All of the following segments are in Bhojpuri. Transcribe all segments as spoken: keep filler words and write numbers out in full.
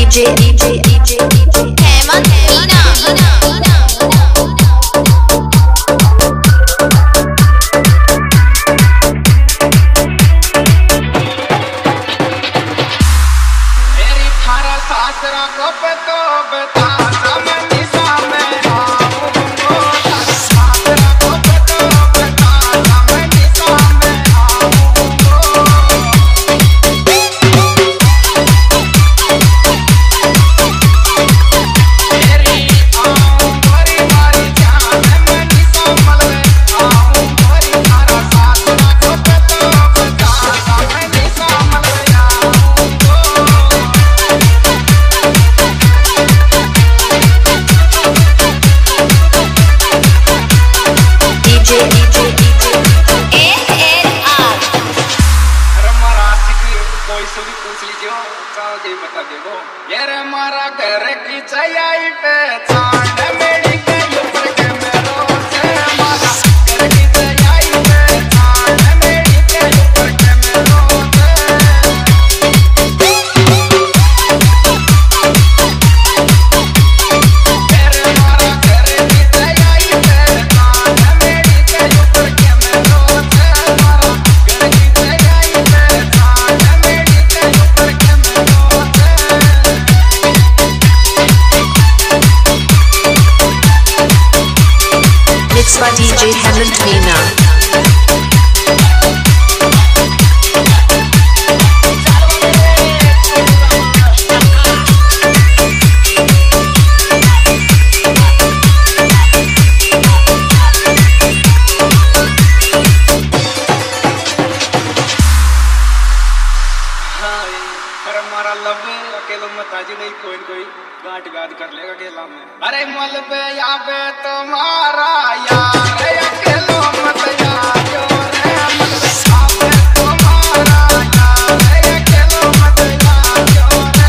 DJ DJ DJ Hemant Meena मेरी थारा सासरा को बतो बता समझी सामे आऊंगो सासरा को बतो बता समझी सामे आऊंगो मेरी आऊं भरी मारी जान मनी समझ आऊं भरी थारा सासरा को बतो बता समझी समझ आऊंगो DJ DJ DJ A N R अरे मारा सिक्की कोई से भी पूछ लीजिए चाहो जी बता देगो ये रे मारा घर की चाहिए पहचान मेरी के ऊपर के मेरो से मारा घर की चाहिए पहचान मेरी के ऊपर के मेरो से मेरे मारा घर की चाहिए पहचान मेरी के ऊपर के मेरो से मारा घर की चाहिए पहचान मेरी के ऊपर के मेरो से mix by DJ Hemant Meena अरे मारा लब अकेलो मताजी नहीं कोई कोई गांठ गाद कर लेगा अकेला में अरे मल पे या पे तुम्हारा यार अकेलो मत यारो रे मल पे या पे तुम्हारा यार अकेलो मत यारो रे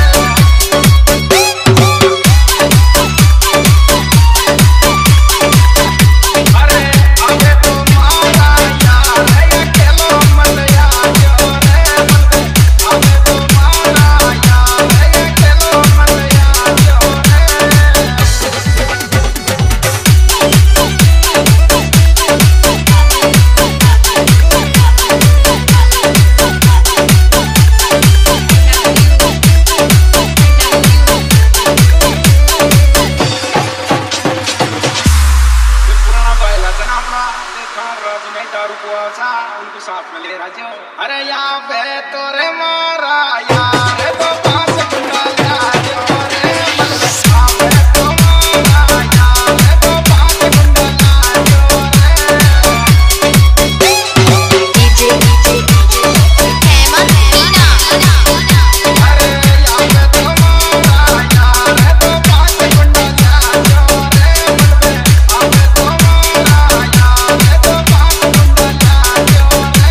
अरे आगे तुम्हारा यार अकेलो मत यारो रे मल पे आगे तुम्हारा यार अकेलो मत यारो रे पुराना पहला जना अपना देखा राज में दारू कुआसा उनको साथ में ले राजो अरे यहाँ पे तोरे मारा यार तो पास गुंडा लाजो रे मतलब यहाँ पे तो मारा यार तो पास गुंडा लाजो रे डीजे डीजे हेमंत मीना अरे यहाँ पे तो मारा यार तो पास गुंडा लाजो रे मतलब यहाँ पे तो मारा यार तो पास गुंडा लाजो रे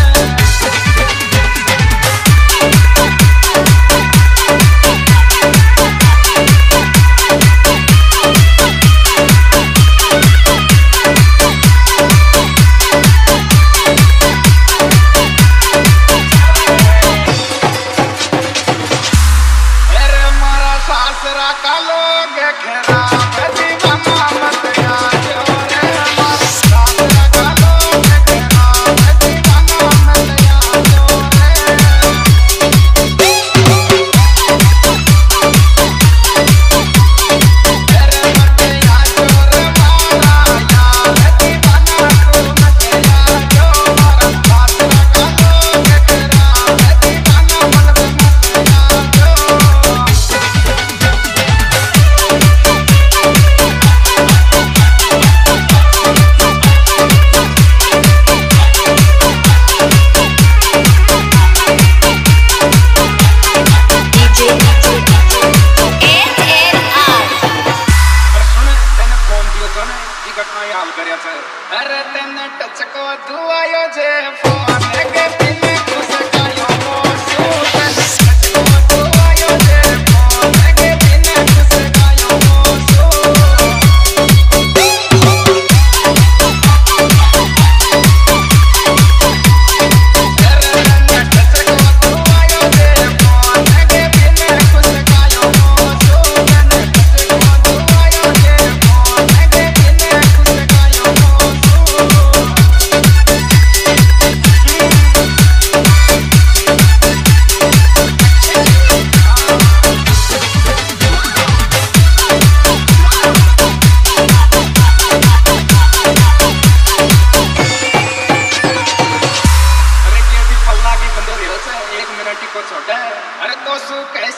अरे मारा सासरा का लोग खराब दीवाना मत आजो रे मारा सासरा का लोग खराब दीवाना मत आजो रे अरे मत आजो रे मारा यार दीवाना तू मत आजो मारा सासरा का लोग खराब दीवाना मत आजो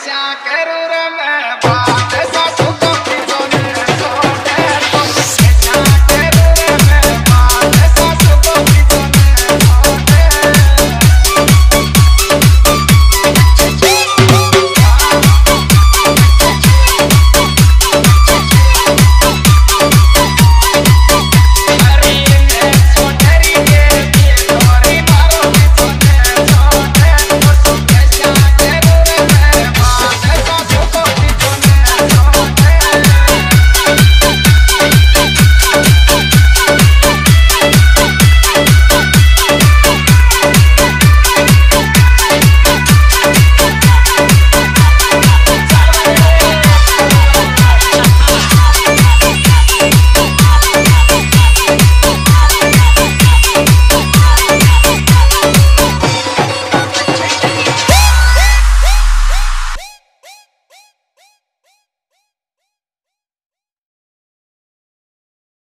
ऐसा करो